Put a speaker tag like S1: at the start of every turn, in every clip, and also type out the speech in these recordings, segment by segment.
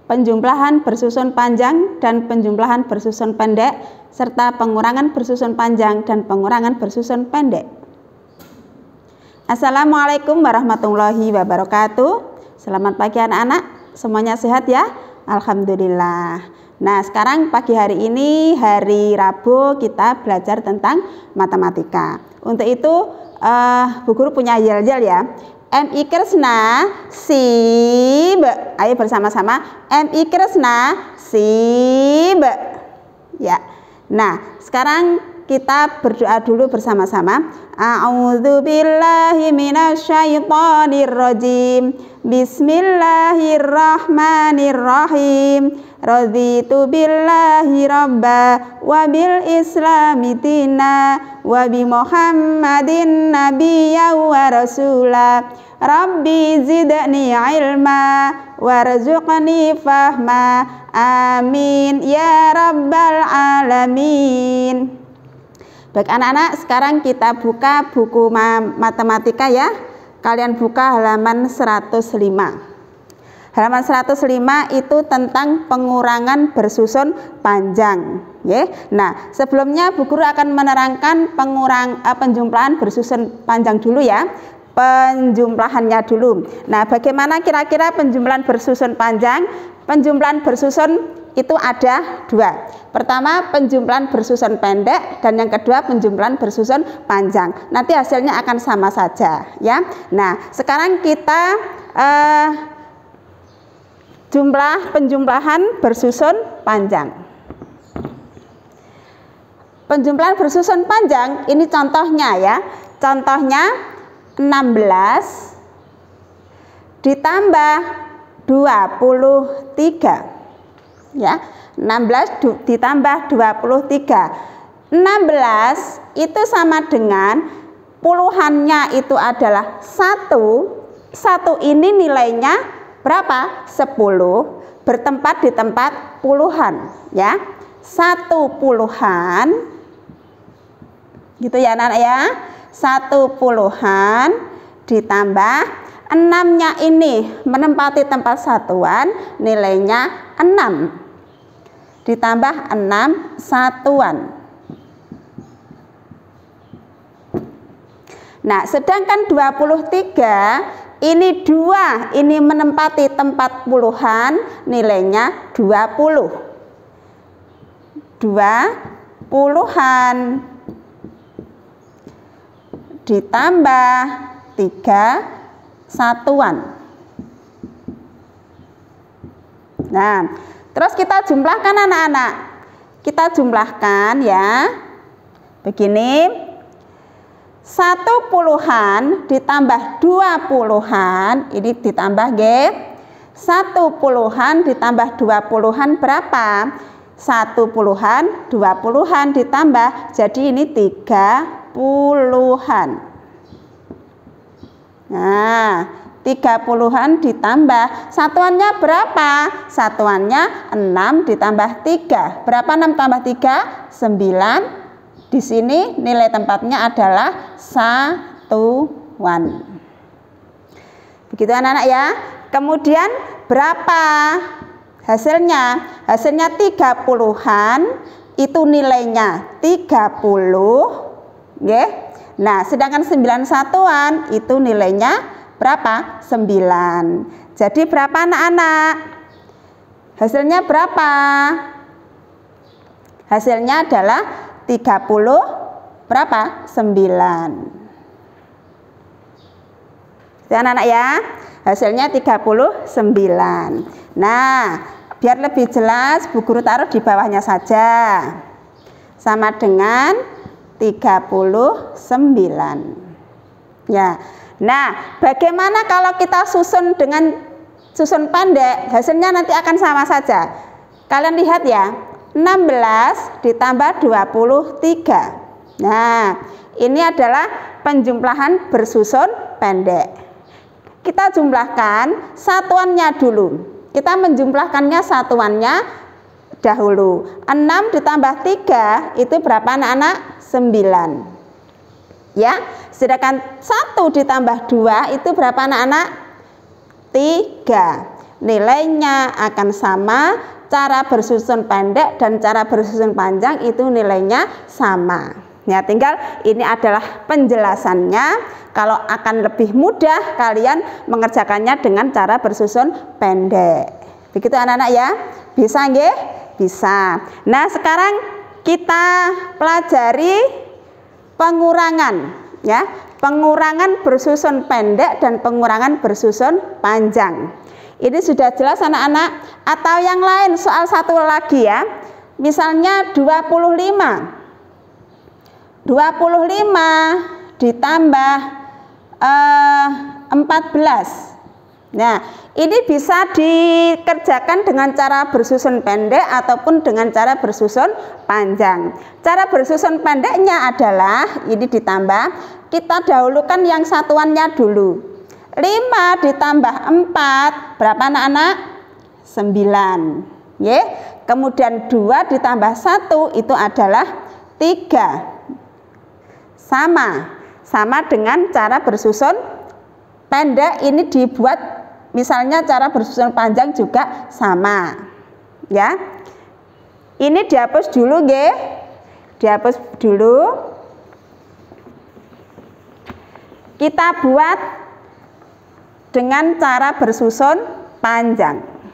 S1: penjumlahan bersusun panjang dan penjumlahan bersusun pendek, serta pengurangan bersusun panjang dan pengurangan bersusun pendek. Assalamualaikum warahmatullahi wabarakatuh. Selamat pagi anak-anak, semuanya sehat ya? Alhamdulillah. Nah, sekarang pagi hari ini, hari Rabu, kita belajar tentang matematika. Untuk itu, Bu Guru punya yel-yel ya. MI Kresna Sib. Ayo bersama-sama. MI Kresna Sib. Ya. Nah, sekarang kita berdoa dulu bersama-sama. A'udzubillahi minasyaitonirrajim. Bismillahirrahmanirrahim. Raditu billahi rabba wa bil islami dina wa bi Muhammadin nabiyya wa rasula. Rabbi zidni ilma warzuqni fahma. Amin ya rabbal alamin. Baik anak-anak, sekarang kita buka buku matematika ya. Kalian buka halaman 105. Halaman 105 itu tentang pengurangan bersusun panjang. Ya. Nah, sebelumnya Bu Guru akan menerangkan penjumlahan bersusun panjang dulu ya. Penjumlahannya dulu. Nah, bagaimana kira-kira penjumlahan bersusun panjang? Penjumlahan bersusun itu ada dua. Pertama, penjumlahan bersusun pendek, dan yang kedua penjumlahan bersusun panjang. Nanti hasilnya akan sama saja ya. Nah, sekarang kita penjumlahan bersusun panjang. Penjumlahan bersusun panjang ini contohnya ya. Contohnya 16 ditambah 23 ya. 16 ditambah 23. 16 itu sama dengan puluhannya itu adalah 1. 1 ini nilainya berapa? 10 bertempat di tempat puluhan ya. 1 puluhan gitu ya anak-anak ya. 1 puluhan ditambah 6-nya ini menempati tempat satuan, nilainya 6 ditambah 6 satuan. Nah, sedangkan 23 ini 2, ini menempati tempat puluhan, nilainya 20. 2 puluhan ditambah 3 satuan. Nah, terus kita jumlahkan anak-anak. Kita jumlahkan ya. Begini. 1 puluhan ditambah 2 puluhan, ini ditambah G. 1 puluhan ditambah 2 puluhan berapa? 1 puluhan, 2 puluhan ditambah, jadi ini 3 puluhan. Nah, 3 puluhan ditambah, satuannya berapa? Satuannya 6 ditambah 3. Berapa 6 tambah 3? 9. Di sini nilai tempatnya adalah satuan. Begitu anak-anak ya. Kemudian berapa hasilnya? Hasilnya 3 puluhan, itu nilainya 30. Ya. Nah, sedangkan 9 satuan itu nilainya berapa? 9. Jadi berapa anak-anak? Hasilnya berapa? Hasilnya adalah 30 berapa? 9. Jadi anak-anak ya, hasilnya 39. Nah, biar lebih jelas Bu Guru taruh di bawahnya saja. Sama dengan 39. Ya. Nah, bagaimana kalau kita susun dengan susun pendek? Hasilnya nanti akan sama saja. Kalian lihat ya, 16 ditambah 23. Nah, ini adalah penjumlahan bersusun pendek. Kita jumlahkan satuannya dulu. Kita menjumlahkannya satuannya dahulu. 6 ditambah 3 itu berapa anak-anak? 9. Ya, sedangkan 1 ditambah 2 itu berapa anak-anak? 3. nilainya akan sama. Cara bersusun pendek dan cara bersusun panjang itu nilainya sama. Ya, tinggal ini adalah penjelasannya. Kalau akan lebih mudah kalian mengerjakannya dengan cara bersusun pendek. Begitu anak-anak ya? Bisa nggih? Bisa. Nah, sekarang kita pelajari pengurangan ya. Pengurangan bersusun pendek dan pengurangan bersusun panjang. Ini sudah jelas anak-anak, atau yang lain soal satu lagi ya. Misalnya 25 ditambah 14. Nah, ini bisa dikerjakan dengan cara bersusun pendek ataupun dengan cara bersusun panjang. Cara bersusun pendeknya adalah ini ditambah, kita dahulukan yang satuannya dulu. 5 ditambah 4 berapa anak-anak? 9. Ya. Kemudian 2 ditambah 1 itu adalah 3. Sama dengan cara bersusun pendek ini dibuat, misalnya cara bersusun panjang juga sama. Ya. Ini dihapus dulu nggih. Dihapus dulu. Kita buat dengan cara bersusun panjang.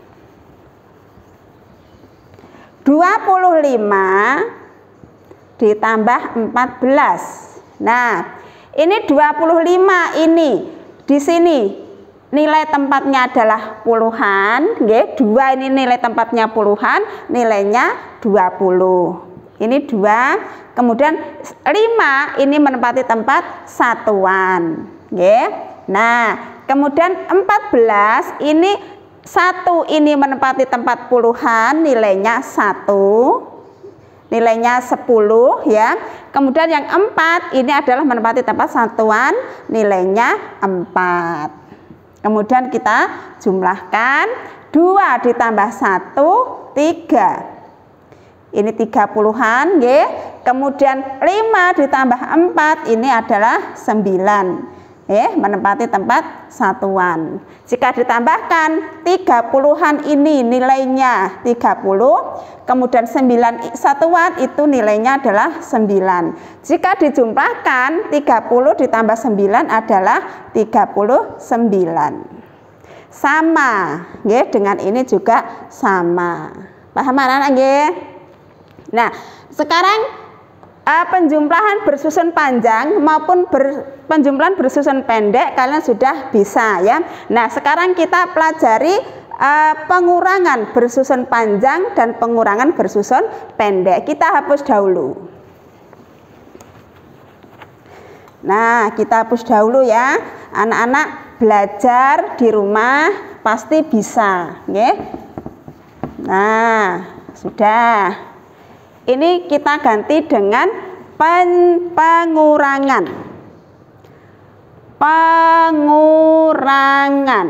S1: 25 ditambah 14. Nah, ini 25 ini di sini nilai tempatnya adalah puluhan, nggih. 2 ini nilai tempatnya puluhan, nilainya 20. Ini 2, kemudian 5 ini menempati tempat satuan, nggih. Nah, kemudian 14 ini 1 ini menempati tempat puluhan, nilainya 1, nilainya 10 ya. Kemudian yang 4 ini adalah menempati tempat satuan, nilainya 4. Kemudian kita jumlahkan, 2 ditambah 1 3. Ini 30-an nggih. Kemudian 5 ditambah 4 ini adalah 9. Menempati tempat satuan. Jika ditambahkan 30-an ini nilainya 30, kemudian 9 satuan itu nilainya adalah 9. Jika dijumlahkan 30 ditambah 9 adalah 39. Sama, nggih, dengan ini juga sama. Paham anak-anak nggih? Nah, sekarang penjumlahan bersusun panjang maupun penjumlahan bersusun pendek kalian sudah bisa ya. Nah, sekarang kita pelajari pengurangan bersusun panjang dan pengurangan bersusun pendek. Kita hapus dahulu. Nah, kita hapus dahulu ya. Anak-anak belajar di rumah pasti bisa, nggih. Nah, sudah. Ini kita ganti dengan pengurangan. Pengurangan.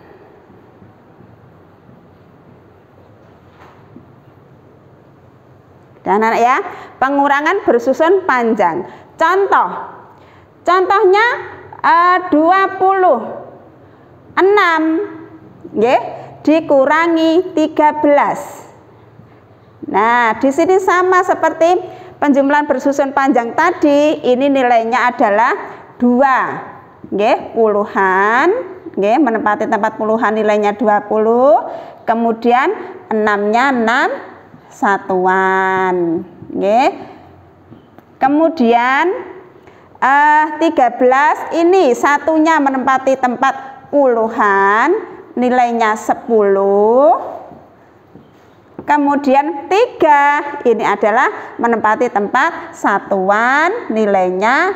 S1: Dan anak ya, pengurangan bersusun panjang. Contohnya 26 nggih, dikurangi 13. Nah, di sini sama seperti penjumlahan bersusun panjang tadi, ini nilainya adalah 2. Nggih, puluhan, nggih, menempati tempat puluhan nilainya 20. Kemudian 6-nya 6 satuan. Nggih. Kemudian 13 ini satunya menempati tempat puluhan, nilainya 10. Kemudian 3 ini adalah menempati tempat satuan, nilainya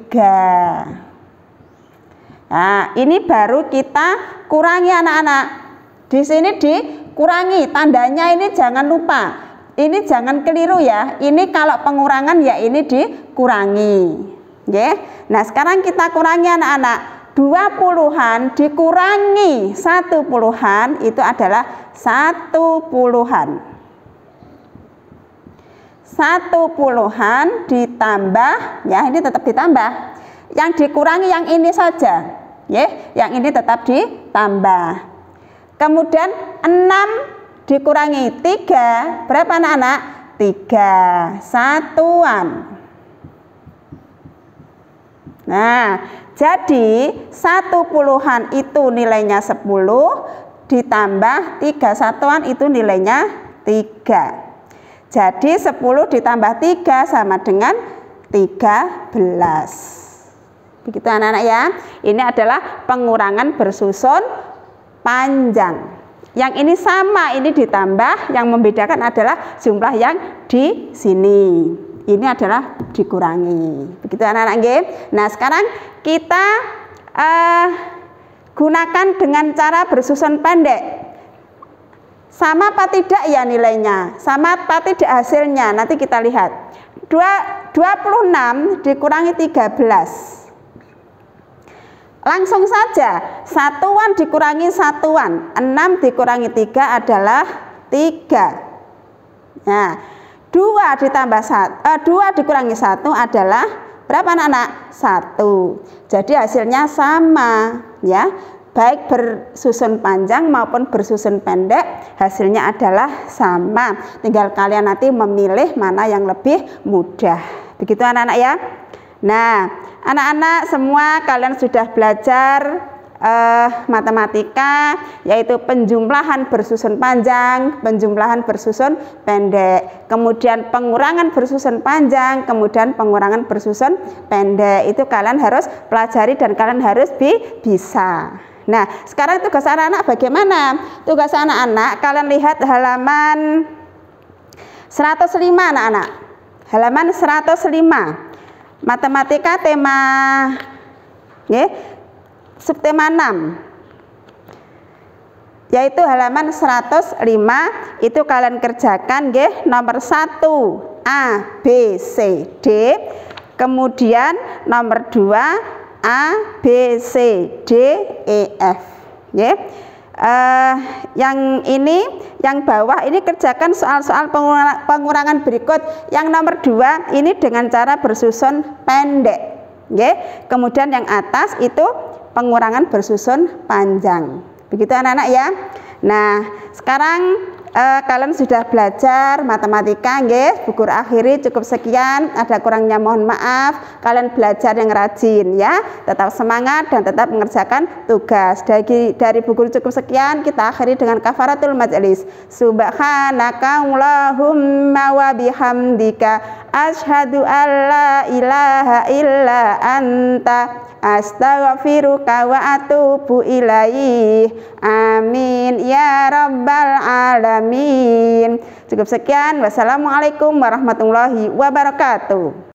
S1: 3. Nah, ini baru kita kurangi anak-anak. Di sini dikurangi, tandanya ini jangan lupa. Ini jangan keliru ya. Ini kalau pengurangan ya ini dikurangi. Nggih. Nah, sekarang kita kurangi anak-anak. 20-an dikurangi 10-an itu adalah 10-an. 10-an ditambah, ya ini tetap ditambah. Yang dikurangi yang ini saja, ya, yang ini tetap ditambah. Kemudian 6 dikurangi 3, berapa anak-anak? 3 satuan. Nah, jadi 1/10 itu nilainya 10, ditambah 3 satuan itu nilainya 3. Jadi 10 ditambah 3 sama dengan 13. Begitu anak-anak ya. Ini adalah pengurangan bersusun panjang. Yang ini sama, ini ditambah, yang membedakan adalah jumlah yang di sini. Ini adalah dikurangi. Begitu anak-anak nggih. Nah, sekarang kita gunakan dengan cara bersusun pendek. Sama apa tidak ya nilainya? Sama apa tidak hasilnya? Nanti kita lihat. 26 dikurangi 13. Langsung saja, satuan dikurangi satuan. 6 dikurangi 3 adalah 3. Nah, 2 dikurangi 1 adalah berapa anak-anak? 1. Jadi hasilnya sama ya. Baik bersusun panjang maupun bersusun pendek, hasilnya adalah sama. Tinggal kalian nanti memilih mana yang lebih mudah. Begitu anak-anak ya. Nah, anak-anak semua kalian sudah belajar matematika, yaitu penjumlahan bersusun panjang, penjumlahan bersusun pendek, kemudian pengurangan bersusun panjang, kemudian pengurangan bersusun pendek. Itu kalian harus pelajari dan kalian harus bisa. Nah, sekarang tugas anak-anak bagaimana? Tugas anak-anak, kalian lihat halaman 105 anak-anak. Halaman 105. Matematika tema subtema 6. Yaitu halaman 105 itu kalian kerjakan nomor 1 A, B, C, D. Kemudian nomor 2 A, B, C, D, E, F. Yang ini, yang bawah ini kerjakan soal-soal pengurangan berikut. Yang nomor 2 ini dengan cara bersusun pendek. Kemudian yang atas itu pengurangan bersusun panjang. Begitu anak-anak ya. Nah, sekarang kalian sudah belajar matematika, buku akhiri cukup sekian. Ada kurangnya mohon maaf. Kalian belajar yang rajin ya. Tetap semangat dan tetap mengerjakan tugas. Dari buku cukup sekian, kita akhiri dengan kafaratul majlis. Subhanaka Allahumma wa bihamdika asyhadu alla ilaha illa anta astaghfiruka wa atubu ilaih. Amin ya rabbal alamin. Cukup sekian. Wassalamualaikum warahmatullahi wabarakatuh.